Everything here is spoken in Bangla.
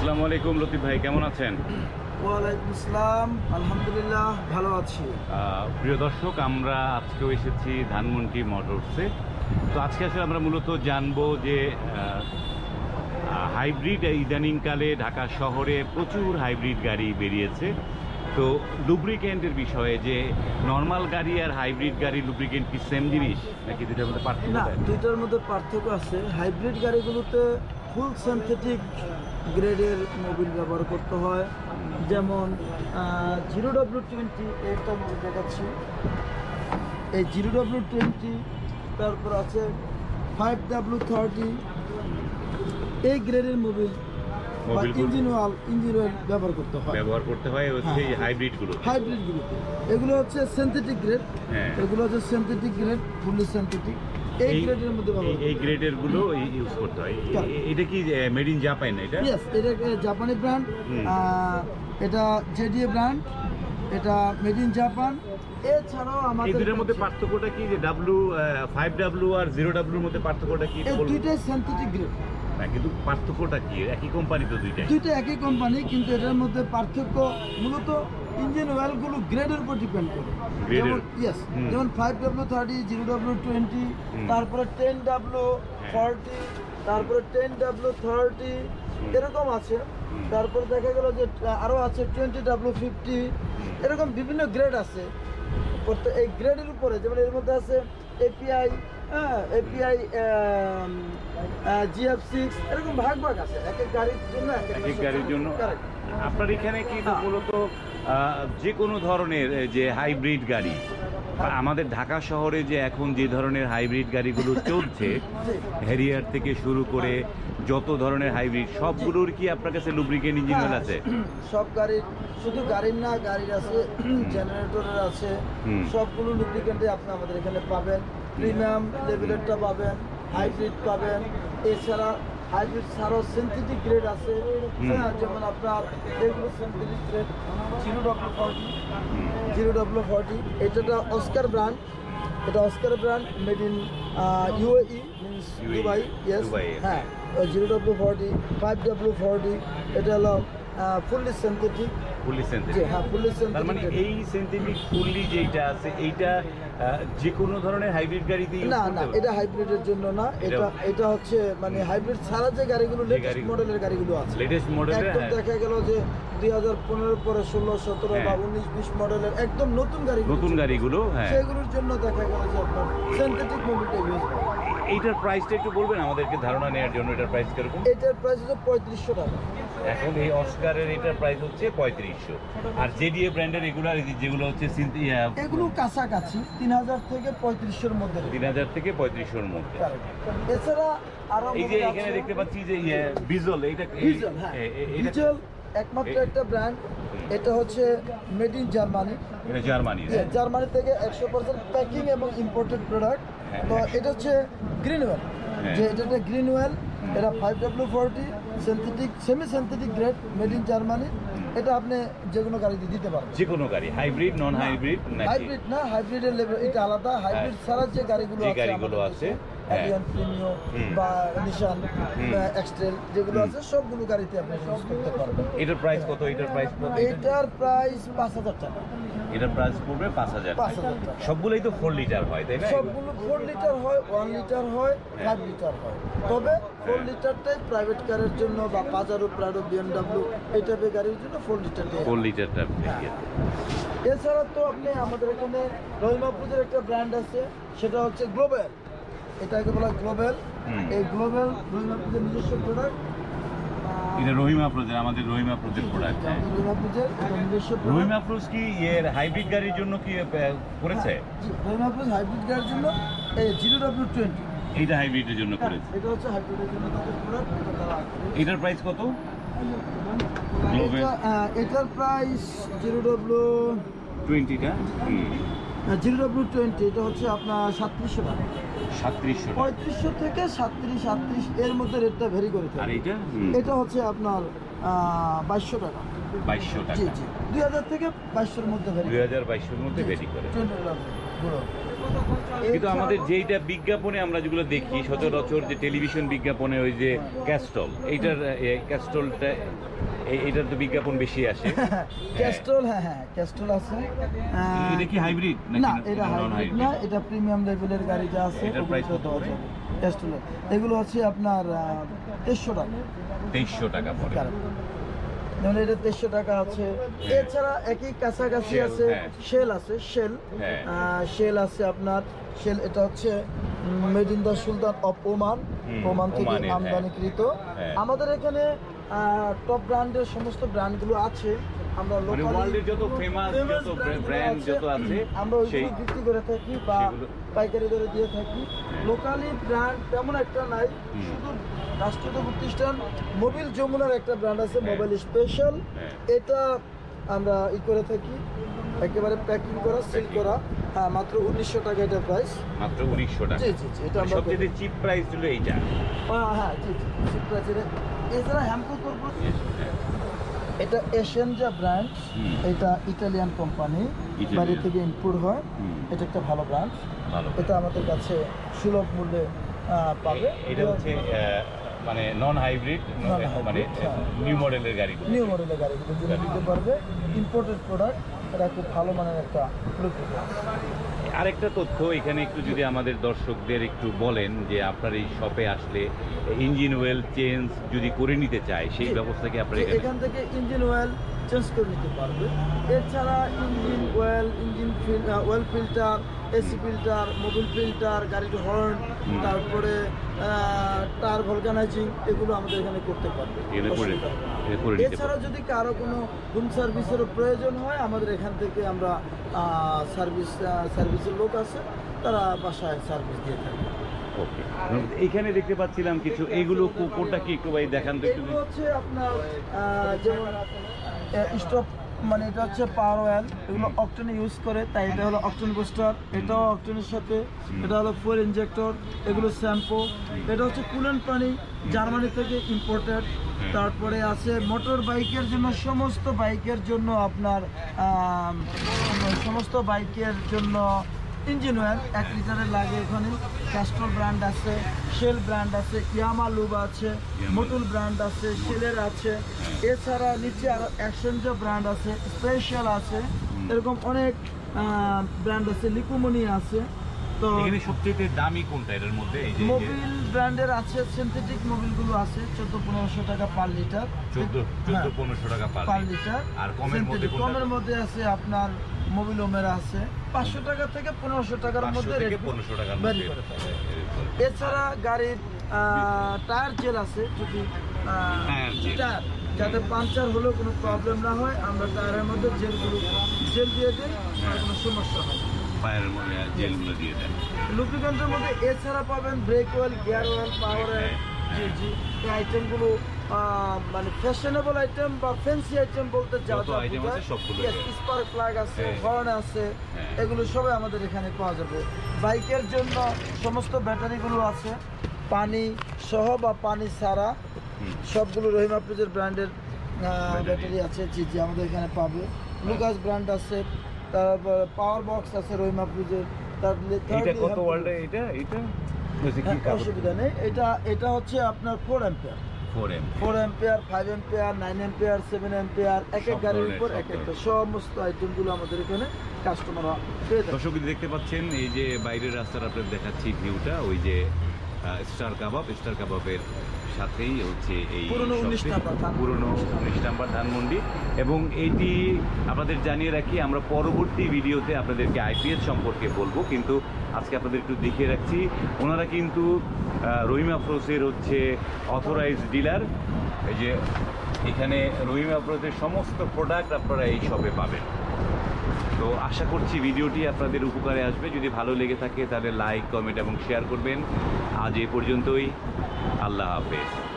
আসসালামু আলাইকুম লতিফ ভাই, কেমন আছেন? ওয়ালাইকুম আসসালাম, আলহামদুলিল্লাহ ভালো আছি। প্রিয় দর্শক, আমরা আজকেও এসেছি ধানমন্ডি মোটরসে। তো আজকে আসলে আমরা মূলত জানবো যে হাইব্রিড ইদানিংকালে ঢাকা শহরে প্রচুর হাইব্রিড গাড়ি বেরিয়েছে। তো লুব্রিকেন্টের বিষয়ে, যে নর্মাল গাড়ি আর হাইব্রিড গাড়ি লুব্রিকেন্ট কি সেম জিনিস নাকি দুইটার মধ্যে পার্থক্য? না, দুইটার মধ্যে পার্থক্য আছে। হাইব্রিড গাড়িগুলোতে ফুল সিনথেটিক গ্রেডের মোবিল ব্যবহার করতে হয়, যেমন 0W20 একটা মোবিল দেখাচ্ছি, এই 0W20, তারপর আছে 5W30, এই গ্রেডের মোবিল ইঞ্জিন অয়েল ব্যবহার করতে হয় হচ্ছে হাইব্রিডগুলোতে। এগুলো হচ্ছে সিনথেটিক গ্রেড, এগুলো হচ্ছে সিনথেটিক গ্রেড, ফুললি সিনথেটিক। এই গ্রেডের মধ্যে এই গ্রেডের গুলো ইউজ করতে হয়। এটা কি মেড ইন জাপান? এটা ইয়েস, এটা জাপানি ব্র্যান্ড, এটা জেডিএ ব্র্যান্ড, এটা মেড ইন জাপান। এছাড়াও আমাদের এই দুটোর মধ্যে পার্থক্যটা কি, যে W5W আর 0W এর মধ্যে পার্থক্যটা কি? এই দুইটাই সিনথেটিক গ্রেড। না, কিন্তু পার্থক্যটা কি? একই কোম্পানি তো, দুইটা একই কোম্পানি, কিন্তু এটার মধ্যে পার্থক্য মূলত ইঞ্জিন অয়েলগুলো গ্রেডের উপর ডিপেন্ড করে। যেমন 5W30, 0W20, তারপরে 10W40, তারপরে 10W30, এরকম আছে। তারপরে দেখা গেল যে আরও আছে 20W50, এরকম বিভিন্ন গ্রেড আছে। এই গ্রেডের উপরে যেমন এর মধ্যে আছে এপিআই, GF6, এরকম ভাগ আছে এক এক গাড়ির জন্য। আপনার এখানে কি মূলত যে কোনো ধরনের যে হাইব্রিড গাড়ি, আমাদের ঢাকা শহরে যে এখন যে ধরনের হাইব্রিড গাড়িগুলো চলছে, হ্যারিয়ার থেকে শুরু করে যত ধরনের হাইব্রিড, সবগুলোর কি আপনার কাছে লুব্রিকেন্ট ইঞ্জিন অয়েল আছে? সব গাড়ির, শুধু গাড়ির না, গাড়ির আছে, জেনারেটরের আছে, সবগুলো লুব্রিকেন্টে আপনি আমাদের এখানে পাবেন। প্রিমিয়াম লেভেলেরটা পাবেন, হাইব্রিড পাবেন। এছাড়া হাইব্রিড ছাড়াও সিনথেটিক গ্রেড আছে, যেমন আপনার এগুলো সিনথেটিক গ্রেড 0W40, এটা Oscar brand, made in UAE, means Dubai. Yes, হ্যাঁ, 0W40, 5W40, এটা হলো ফুললি সিনথেটিক। তার মানে এই সিনথেটিক ফুললি যেটা আছে, এইটা যে কোনো ধরনের হাইব্রিড গাড়িতে না, এটা হাইব্রিডের জন্য না। এটা হচ্ছে মানে হাইব্রিড ছাড়া যে গাড়িগুলো, লেটেস্ট মডেলের গাড়িগুলো আছে, লেটেস্ট মডেলের, একদম দেখা গেল যে 2015 পরে 16, 17 বা 19, 20 মডেলের একদম নতুন গাড়িগুলো, সেগুলোর জন্য দেখা গেল যে আপনার সিনথেটিক মোবিলটা ইউজ হয়। এইটার প্রাইসটা একটু বলবেন আমাদেরকে ধারণা নেওয়ার জন্য? এটার প্রাইস কিরকম? এটার প্রাইস হচ্ছে 3500 টাকা। এখন এই অস্কারের এটার প্রাইস হচ্ছে 3500। আর জেডিএ ব্র্যান্ডের এগুলার যেগুলো হচ্ছে এগুলো কাছাকাছি 3000 থেকে 3500 এর মধ্যে, 3000 থেকে 3500 এর মধ্যে। এছাড়া আরো এই যে এখানে দেখতে পাচ্ছি যে বিজল, এটা বিজল একমাত্র একটা ব্র্যান্ড, এটা হচ্ছে মেড ইন জার্মানি। এটা জার্মানি থেকে 100% প্যাকিং এবং ইম্পোর্টেড প্রোডাক্ট। তো এটা হচ্ছে গ্রিন ওয়েল, এটা গ্রিন ওয়েল, এটা 5W40 synthetic, semi synthetic grade, made in Germany. এটা আপনি যে কোনো গাড়িতে দিতে পারবেন, যে কোনো গাড়ি, হাইব্রিড নন হাইব্রিড? হাইব্রিড না, হাইব্রিডের লেভেল এটা আলাদা। হাইব্রিড ছাড়া যে গাড়িগুলো আছে, অ্যাডিয়ান, প্রিমিও বা নিশান এক্সট্রেল যেগুলো আছে, সবগুলো গাড়িতে আপনি ইউজ করতে পারবেন। এটার প্রাইস কত? এটার প্রাইস 5000 টাকা। এটার প্রাইস পড়বে 5000 টাকা। সবগুলোই তো 4 লিটার হয়, তাই না? সবগুলো 4 লিটার হয়, 1 লিটার হয়, 5 লিটার হয়। তবে 4 লিটারটাই প্রাইভেট কারের জন্য বা পাজারো, প্রাডো, BMW এই টাইপের গাড়ির জন্য 4 লিটারটা। এছাড়া তো আপনি আমাদের এখানে রহিমাপুরের একটা ব্র্যান্ড আছে, সেটা হচ্ছে গ্লোবাল। এটাকে বলা গ্লোবাল। এই গ্লোবাল রহিমাপুরের নিজস্ব প্রোডাক্ট। এটা রহিমাপুরের, আমাদের রহিমাপুরের প্রোডাক্ট। রহিমাপুর কি এর হাইব্রিড গাড়ির জন্য কি করেছে? রহিমাপুর হাইব্রিড গাড়ির জন্য এই 0W20, এইটা হাইব্রিডের জন্য করেছে। এটা হচ্ছে হাইব্রিডের জন্য তাদের প্রোডাক্ট। এটার প্রাইস কত? এটার প্রাইস 0W20টা, 0W20 এটা হচ্ছে আপনার 3700 টাকা। 3500 থেকে 37 এর মধ্যে রেটটা ভেরি করে থাকে। আর এটা হচ্ছে আপনার 2200 টাকা। 2200 টাকা, জি 2000 থেকে 2200 এর মধ্যে ভেরি, 2022 এর মধ্যে ভেরি করে। কিন্তু আমাদের যেইটা বিজ্ঞাপনে আমরা যেগুলো দেখি সচরাচর যে টেলিভিশন বিজ্ঞাপনে ওই যে ক্যাস্টল, এইটার ক্যাস্টলটা এইটার তো বিজ্ঞাপন বেশি আসে। ক্যাস্ট্রল, হ্যাঁ ক্যাস্ট্রল আছে। এটা কি হাইব্রিড না, এটা হাইব্রিড না, এটা প্রিমিয়াম লেভেলের গাড়ি যা আছে এটার প্রাইস কত পড়ে? ক্যাস্ট্রল এগুলো হচ্ছে আপনার 2300 টাকা। 2300 টাকা পড়ে। যেমন এটা 2300 টাকা আছে। এছাড়া একই কাছাকাছি Shell, আছে হ্যাঁ। শেল আছে, হ্যাঁ। শেল আছে আপনার। শেল এটা হচ্ছে made in the sultan of Oman, Oman থেকে ওমানের, হ্যাঁ। আমদানিকৃত। হ্যাঁ। আমাদের এখানে টপ ব্র্যান্ডের সমস্ত ব্র্যান্ডগুলো আছে। আমরা মানে লোকালি ওয়ার্ল্ডের যত ফেমাস যত ব্র্যান্ড যত আছে আমরা সেই ওইগুলো বিক্রি করে থাকি বা সেগুলো- পাইকারি দরে দিয়ে থাকি। লোকালি ব্র্যান্ড তেমন একটা নাই, হুম। শুধু রাষ্ট্রীয় প্রতিষ্ঠান মোবিল যমুনার একটা ব্র্যান্ড আছে, হ্যাঁ। Mobile special. হ্যাঁ। এটা আমরা করে থাকি, একেবারে প্যাকিং করা, সিল Packing। করা। হ্যাঁ, মাত্র 1900 টাকা এটা প্রাইস। মাত্র 1900 টাকা। জি জি জি, এটা আমরা সবচেয়ে চিপ প্রাইস হলো এইটা। হ্যাঁ জি জি, চিপ প্রাইসের। এছাড়া হ্যাম্পো করবো, এটা এসেনজা ব্র্যান্ড, হুম। এটা ইটালিয়ান কোম্পানি, Italian। বাইরে থেকে ইম্পোর্ট হয়। হুম। এটা একটা ভালো ব্র্যান্ড, ভালো। এটা আমাদের কাছে সুলভ মূল্যে পাবে। এটা হচ্ছে মানে নন হাইব্রিড, Non-hybrid, মানে হ্যাঁ। নিউ মডেলের গাড়িগুলো। নিউ মডেলের গাড়িগুলো যিনি নিতে পারবে, ইম্পোর্টেড প্রোডাক্ট, এটা খুব ভালো মানের একটা লুব্রিকেন্ট। আরেকটা তথ্য এখানে একটু যদি আমাদের দর্শকদের একটু বলেন যে আপনার এই শপে আসলে ইঞ্জিন অয়েল চেঞ্জ যদি করে নিতে চায় সেই ব্যবস্থা কি আপনার এখানে? এখান থেকে ইঞ্জিন অয়েল চেঞ্জ করে নিতে পারবে। এছাড়া engine oil, oil filter, AC filter, Mobil filter, গাড়ির হর্ন, তারপরে টায়ার ভলকানাইজিং, এগুলো আমাদের এখানে করতে পারবে। এগুলো করে অসুবিধা হবে না। এগুলো করে নিতে এছাড়া যদি কারো কোনো হোম সার্ভিসেরও প্রয়োজন হয়, আমাদের এখান থেকে আমরা সার্ভিসের লোক আছে, তারা বাসায় সার্ভিস দিয়ে থাকে। ওকে। এখানে দেখতে পাচ্ছিলাম কিছু, এইগুলো কোনটা কি একটু ভাই দেখান তো একটু। এগুলো হচ্ছে আপনার যেমন স্টপ, মানে এটা হচ্ছে পাওয়ার অয়েল, এগুলো অকটেনে ইউজ করে, তাই এটা হলো অকটেন বুস্টার, এটাও অকটেনের সাথে। এটা হলো ফুয়েল ইনজেক্টর, এগুলো শ্যাম্পু। এটা হচ্ছে কুলেন্ট পানি, জার্মানি থেকে ইম্পোর্টেড। তারপরে আছে মোটর বাইকের জন্য, সমস্ত বাইকের জন্য আপনার সমস্ত বাইকের জন্য ইঞ্জিন অয়েল 1 লিটারের লাগে এখানে। ক্যাস্ট্রল ব্র্যান্ড আছে, শেল ব্র্যান্ড আছে, ইয়ামা লুব আছে, মোটুল ব্র্যান্ড আছে, শেলের আছে। এছাড়া নিচে আরো অ্যাকশনজা ব্র্যান্ড আছে, স্পেশাল আছে, এরকম অনেক ব্র্যান্ড আছে, লিকুমনি আছে। তো এখানে সবচেয়ে দামি কোনটা এর মধ্যে? এই যে মোবিল ব্র্যান্ডের আছে, সিনথেটিক মোবিলগুলো আছে 1400-1500 টাকা পার লিটার। 1400-1500 টাকা পার লিটার। আর কমের মধ্যে কোনটা? কমের মধ্যে আছে আপনার মোবিল ওমেরা আছে 500 টাকা থেকে 1500 টাকার 500 মধ্যে থেকে রেট 1500 টাকার ভ্যারি মধ্যে। করে থাকে। এছাড়া গাড়ির টায়ার জেল আছে, যদি টায়ার জেল। টায়ার যাতে পাংচার হলেও কোনো প্রবলেম না হয়, আমরা টায়ারের মধ্যে জেল দিয়ে দিই, আর কোনো সমস্যা হয় না। পায়ের মধ্যে জেলগুলো দিয়ে দেন। লুব্রিকেন্টের মধ্যে এছাড়া পাবেন brake oil, gear oil, power oil. জি জি, এই আইটেমগুলো মানে ফ্যাশনেবল আইটেম বা ফ্যান্সি আইটেম বলতে যা যত item আছে সবগুলো স্পার্ক প্লাগ আছে, হ্যাঁ। হর্ন আছে, হ্যাঁ। এগুলো সবাই আমাদের এখানে পাওয়া যাবে। বাইকের জন্য সমস্ত ব্যাটারিগুলো আছে, পানি সহ বা পানি ছাড়া সবগুলো রহিম আফরোজের ব্র্যান্ডের ব্যাটারি আছে। জি জি, আমাদের এখানে পাবে। লুকাস ব্র্যান্ড আছে, তারপর পাওয়ার বক্স আছে রহিম আফরোজের। এটা কত ওয়ার্ল্ডে? এটা বলছি কি কাগজ? অসুবিধা নেই। এটা হচ্ছে আপনার 4 ampere, 4M 4 ampere, 5 ampere, 9 ampere, 7 ampere, এক এক সব গাড়ির ধরনের, উপর সব এক একটা ধরনের। সমস্ত আইটেমগুলো আমাদের এখানে কাস্টমাররা পেয়ে থাকে। দর্শক দেখতে পাচ্ছেন এই যে বাইরের রাস্তার আপনাদের দেখাচ্ছি ভিউটা, ওই যে স্টার কাবাবের সাথেই হচ্ছে এই পুরনো শপটি। 19 নাম্বার ধানমন্ডি। পুরনো 19 নাম্বার ধানমন্ডি। এবং এইটি আপনাদের জানিয়ে রাখি, আমরা পরবর্তী ভিডিওতে আপনাদেরকে আইপিএস সম্পর্কে বলবো, কিন্তু আজকে আপনাদের একটু দেখিয়ে রাখছি। ওনারা কিন্তু রহিম আফরোজের হচ্ছে অথরাইজড ডিলার। এই যে এখানে রহিম আফরোজের সমস্ত প্রোডাক্ট আপনারা এই শপে পাবেন। তো আশা করছি ভিডিওটি আপনাদের উপকারে আসবে। যদি ভালো লেগে থাকে তাহলে লাইক, কমেন্ট এবং শেয়ার করবেন। আজ এ পর্যন্তই। আল্লাহ হাফেজ।